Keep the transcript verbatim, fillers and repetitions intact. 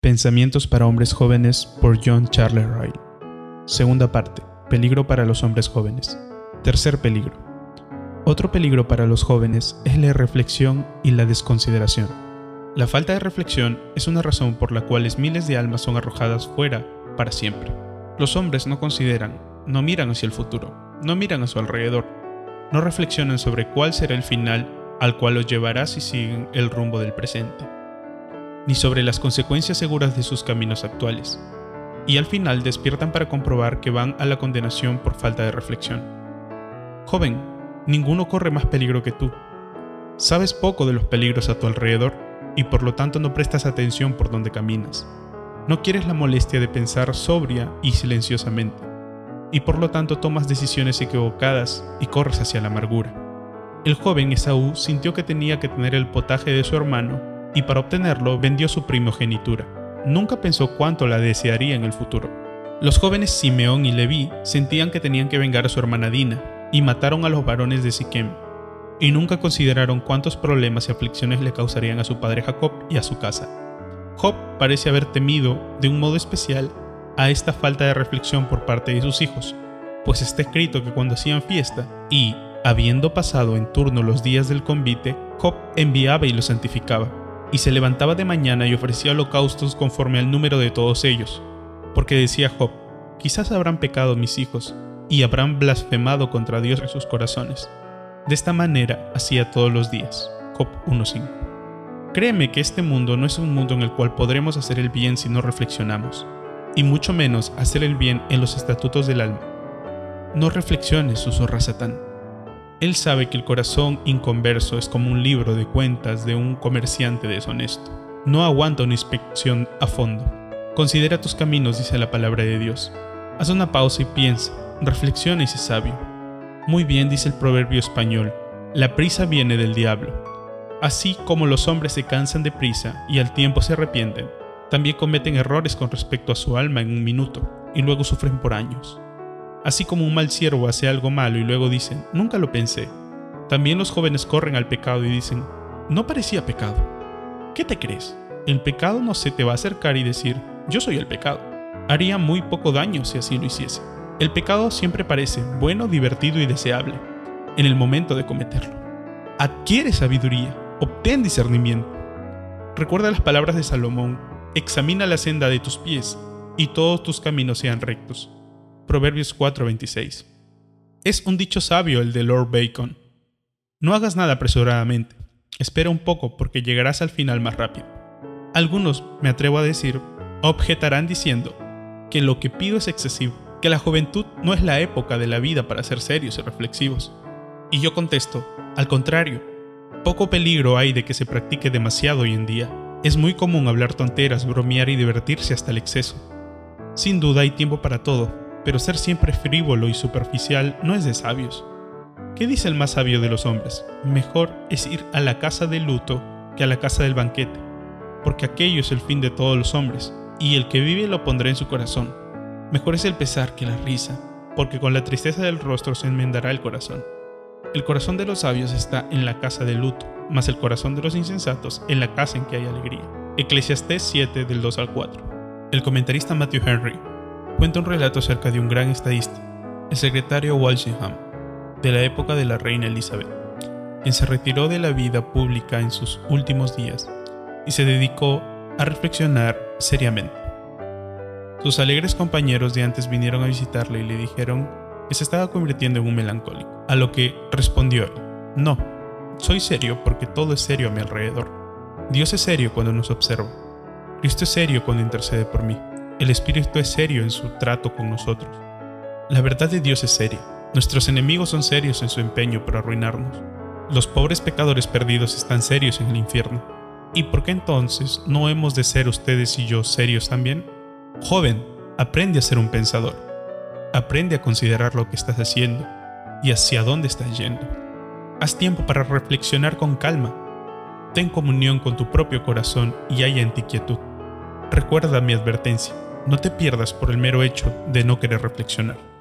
Pensamientos para hombres jóvenes por John Charles Ryle. Segunda parte. Peligro para los hombres jóvenes. Tercer peligro. Otro peligro para los jóvenes es la irreflexión y la desconsideración. La falta de reflexión es una razón por la cual miles de almas son arrojadas fuera para siempre. Los hombres no consideran, no miran hacia el futuro, no miran a su alrededor, no reflexionan sobre cuál será el final al cual los llevará si siguen el rumbo del presente, ni sobre las consecuencias seguras de sus caminos actuales, y al final despiertan para comprobar que van a la condenación por falta de reflexión. Joven, ninguno corre más peligro que tú. Sabes poco de los peligros a tu alrededor y por lo tanto no prestas atención por donde caminas. No quieres la molestia de pensar sobria y silenciosamente, y por lo tanto tomas decisiones equivocadas y corres hacia la amargura. El joven Esaú sintió que tenía que tener el potaje de su hermano y para obtenerlo vendió su primogenitura. Nunca pensó cuánto la desearía en el futuro. Los jóvenes Simeón y Leví sentían que tenían que vengar a su hermana Dina y mataron a los varones de Siquem, y nunca consideraron cuántos problemas y aflicciones le causarían a su padre Jacob y a su casa. Job parece haber temido de un modo especial a esta falta de reflexión por parte de sus hijos, pues está escrito que cuando hacían fiesta y, habiendo pasado en turno los días del convite, Job enviaba y los santificaba, y se levantaba de mañana y ofrecía holocaustos conforme al número de todos ellos, porque decía Job: quizás habrán pecado mis hijos, y habrán blasfemado contra Dios en sus corazones. De esta manera hacía todos los días. Job uno cinco. Créeme que este mundo no es un mundo en el cual podremos hacer el bien si no reflexionamos, y mucho menos hacer el bien en los estatutos del alma. No reflexiones, susurra Satán. Él sabe que el corazón inconverso es como un libro de cuentas de un comerciante deshonesto. No aguanta una inspección a fondo. Considera tus caminos, dice la palabra de Dios. Haz una pausa y piensa, reflexiona y sé sabio. Muy bien, dice el proverbio español, la prisa viene del diablo. Así como los hombres se cansan de prisa y al tiempo se arrepienten, también cometen errores con respecto a su alma en un minuto y luego sufren por años. Así como un mal siervo hace algo malo y luego dicen, nunca lo pensé. También los jóvenes corren al pecado y dicen, no parecía pecado. ¿Qué te crees? El pecado no se te va a acercar y decir, yo soy el pecado. Haría muy poco daño si así lo hiciese. El pecado siempre parece bueno, divertido y deseable en el momento de cometerlo. Adquiere sabiduría, obtén discernimiento. Recuerda las palabras de Salomón, examina la senda de tus pies y todos tus caminos sean rectos. Proverbios cuatro veintiséis. Es un dicho sabio el de Lord Bacon. No hagas nada apresuradamente. Espera un poco porque llegarás al final más rápido. Algunos, me atrevo a decir, objetarán diciendo que lo que pido es excesivo, que la juventud no es la época de la vida para ser serios y reflexivos. Y yo contesto, al contrario, poco peligro hay de que se practique demasiado hoy en día. Es muy común hablar tonteras, bromear y divertirse hasta el exceso. Sin duda hay tiempo para todo, pero ser siempre frívolo y superficial no es de sabios. ¿Qué dice el más sabio de los hombres? Mejor es ir a la casa del luto que a la casa del banquete, porque aquello es el fin de todos los hombres, y el que vive lo pondrá en su corazón. Mejor es el pesar que la risa, porque con la tristeza del rostro se enmendará el corazón. El corazón de los sabios está en la casa del luto, mas el corazón de los insensatos en la casa en que hay alegría. Eclesiastés siete, del dos al cuatro. El comentarista Matthew Henry cuenta un relato acerca de un gran estadista, el secretario Walsingham, de la época de la reina Elizabeth, quien se retiró de la vida pública en sus últimos días y se dedicó a reflexionar seriamente. Sus alegres compañeros de antes vinieron a visitarle y le dijeron que se estaba convirtiendo en un melancólico, a lo que respondió él, no, soy serio porque todo es serio a mi alrededor. Dios es serio cuando nos observa. Cristo es serio cuando intercede por mí. El Espíritu es serio en su trato con nosotros. La verdad de Dios es seria. Nuestros enemigos son serios en su empeño por arruinarnos. Los pobres pecadores perdidos están serios en el infierno. ¿Y por qué entonces no hemos de ser ustedes y yo serios también? Joven, aprende a ser un pensador. Aprende a considerar lo que estás haciendo y hacia dónde estás yendo. Haz tiempo para reflexionar con calma. Ten comunión con tu propio corazón y haya en ti quietud. Recuerda mi advertencia. No te pierdas por el mero hecho de no querer reflexionar.